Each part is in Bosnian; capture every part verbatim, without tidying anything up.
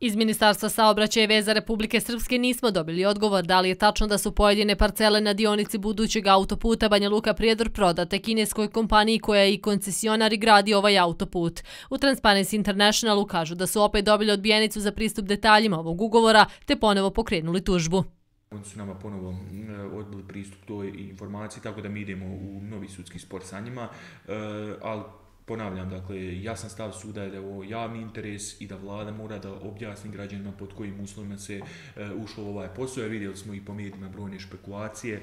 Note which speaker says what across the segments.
Speaker 1: Iz Ministarstva saobraćaja i veza Republike Srpske nismo dobili odgovor da li je tačno da su pojedine parcele na dionici budućeg autoputa Banja Luka-Prijedor prodate kineskoj kompaniji koja je i koncesionar i gradi ovaj autoput. U Transparency Internationalu kažu da su opet dobili odbijenicu za pristup detaljima ovog ugovora te ponovo pokrenuli tužbu.
Speaker 2: Oni su nama ponovo odbili pristup toj informaciji, tako da mi idemo u novi sudski spor sa njima, ali ponavljam, dakle, jasan stav suda je da je ovo javni interes i da vlada mora da objasni građanima pod kojim uslovima se ušlo u ovaj posao. Vidjeli smo i po medijima brojne špekulacije.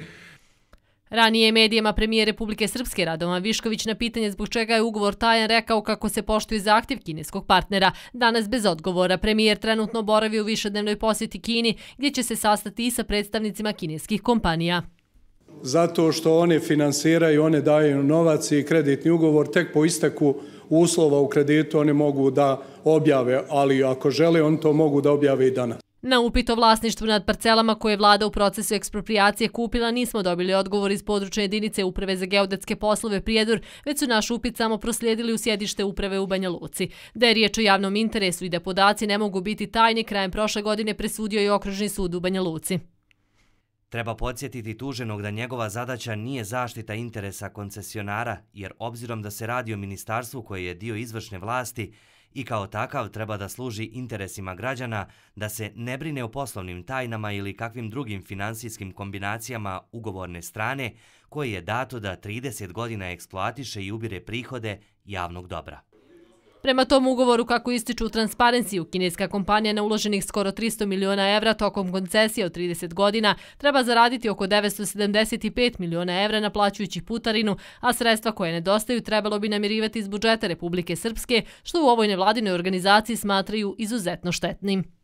Speaker 1: Ranije je medijima premijer Republike Srpske Radovan Višković na pitanje zbog čega je ugovor tajan rekao kako se poštuje zahtjev kineskog partnera. Danas bez odgovora premijer trenutno boravi u višednevnoj posjeti Kini gdje će se sastati i sa predstavnicima kineskih kompanija.
Speaker 3: Zato što one finansiraju, one daju novac i kreditni ugovor, tek po isteku uslova u kreditu oni mogu da objave, ali ako žele oni to mogu da objave i danas.
Speaker 1: Na upit o vlasništvu nad parcelama koje je vlada u procesu eksproprijacije kupila nismo dobili odgovor iz područne jedinice Uprave za geodetske poslove Prijedor, već su naš upit samo proslijedili u sjedište uprave u Banja Luci. Da je riječ o javnom interesu i da podaci ne mogu biti tajni, krajem prošle godine presudio je Okružni sud u Banja Luci.
Speaker 4: Treba podsjetiti tuženog da njegova zadaća nije zaštita interesa koncesionara, jer obzirom da se radi o ministarstvu koje je dio izvršne vlasti i kao takav treba da služi interesima građana, da se ne brine o poslovnim tajnama ili kakvim drugim finansijskim kombinacijama ugovorne strane koje je dato da trideset godina eksploatiše i ubire prihode javnog dobra.
Speaker 1: Prema tom ugovoru, kako ističu u Transparenciju, kineska kompanija na uloženih skoro tristo miliona evra tokom koncesije od trideset godina treba zaraditi oko devetsto sedamdeset pet miliona evra naplaćujući putarinu, a sredstva koje nedostaju trebalo bi namirivati iz budžeta Republike Srpske, što u ovoj nevladinoj organizaciji smatraju izuzetno štetnim.